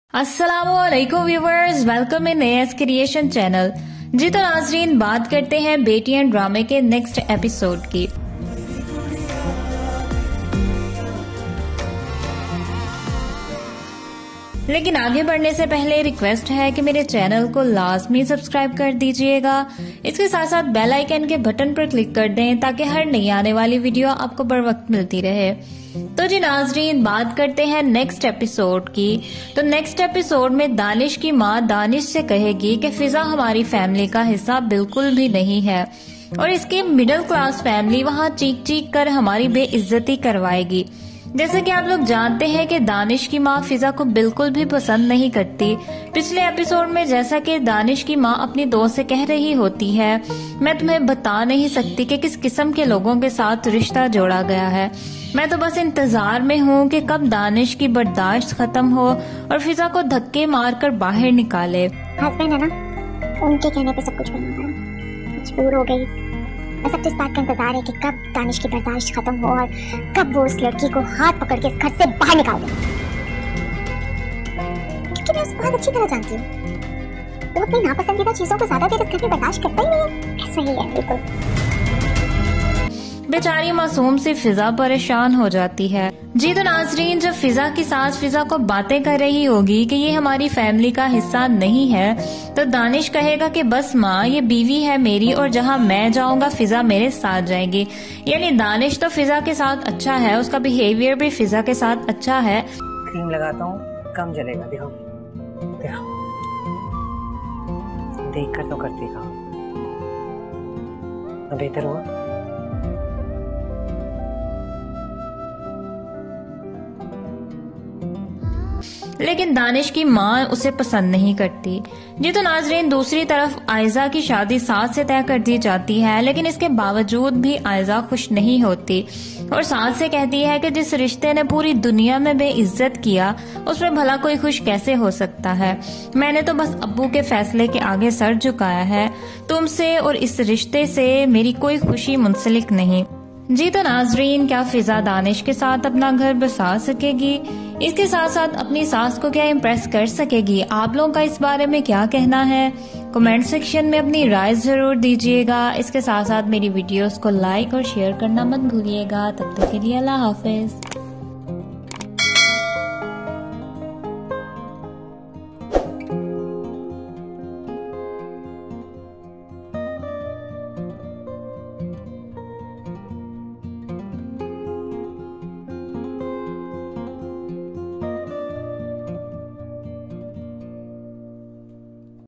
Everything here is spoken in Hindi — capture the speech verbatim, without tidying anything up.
अस्सलामुअलैकुम viewers, welcome in AS creation channel. जी तो नाजरीन, बात करते हैं बेटियां ड्रामे के नेक्स्ट एपिसोड की। लेकिन आगे बढ़ने से पहले रिक्वेस्ट है कि मेरे चैनल को लाजमी सब्सक्राइब कर दीजिएगा। इसके साथ साथ बेल आइकन के बटन पर क्लिक कर दें ताकि हर नई आने वाली वीडियो आपको बर वक्त मिलती रहे। तो जी नाजरीन, बात करते हैं नेक्स्ट एपिसोड की। तो नेक्स्ट एपिसोड में दानिश की माँ दानिश से कहेगी कि फिजा हमारी फैमिली का हिस्सा बिल्कुल भी नहीं है और इसकी मिडिल क्लास फैमिली वहाँ चीख चीख कर हमारी बेइज्जती करवाएगी। जैसे कि आप लोग जानते हैं कि दानिश की माँ फिजा को बिल्कुल भी पसंद नहीं करती। पिछले एपिसोड में जैसा कि दानिश की माँ अपनी दोस्त से कह रही होती है, मैं तुम्हें बता नहीं सकती कि किस किस्म के लोगों के साथ रिश्ता जोड़ा गया है। मैं तो बस इंतजार में हूँ कि कब दानिश की बर्दाश्त खत्म हो और फिजा को धक्के मारकर बाहर निकाले। हस्बैंड है ना, उनके कहने पे सब कुछ करना पड़ा, मजबूर हो गई। बस अब तो इस बात का इंतजार है कि कब दानिश की बर्दाश्त खत्म हो और कब वो उस लड़की को हाथ पकड़ के इस घर से बाहर निकाल दे। क्योंकि मैं उसको बहुत अच्छी तरह जानती हूँ, वो अपनी नापसंदीदा चीजों को ज्यादा देर इस घर में बर्दाश्त करता ही नहीं है। ऐसा ही है बिल्कुल। बेचारी मासूम सी फिजा परेशान हो जाती है। जी तो नाजरीन, जब फिजा की सास फिजा को बातें कर रही होगी कि ये हमारी फैमिली का हिस्सा नहीं है, तो दानिश कहेगा कि बस माँ, ये बीवी है मेरी और जहाँ मैं जाऊंगा फिजा मेरे साथ जाएगी। यानी दानिश तो फिजा के साथ अच्छा है, उसका बिहेवियर भी फिजा के साथ अच्छा है। क्रीम लगाता हूँ, कम जलेगा। देखो देखो, देख कर तो करती का तो बेहतर हुआ। लेकिन दानिश की माँ उसे पसंद नहीं करती। जी तो नाजरीन, दूसरी तरफ आयजा की शादी सास से तय कर दी जाती है, लेकिन इसके बावजूद भी आयजा खुश नहीं होती और सास से कहती है कि जिस रिश्ते ने पूरी दुनिया में बेइज्जत किया उसमें भला कोई खुश कैसे हो सकता है। मैंने तो बस अब्बू के फैसले के आगे सर झुकाया है, तुमसे और इस रिश्ते से मेरी कोई खुशी मुंसलिक नहीं। जी तो नाजरीन, क्या फिजा दानिश के साथ अपना घर बसा सकेगी? इसके साथ साथ अपनी सास को क्या इम्प्रेस कर सकेगी? आप लोगों का इस बारे में क्या कहना है? कमेंट सेक्शन में अपनी राय जरूर दीजिएगा। इसके साथ साथ मेरी वीडियोस को लाइक और शेयर करना मत भूलिएगा। तब तक के लिए अल्लाह हाफिज।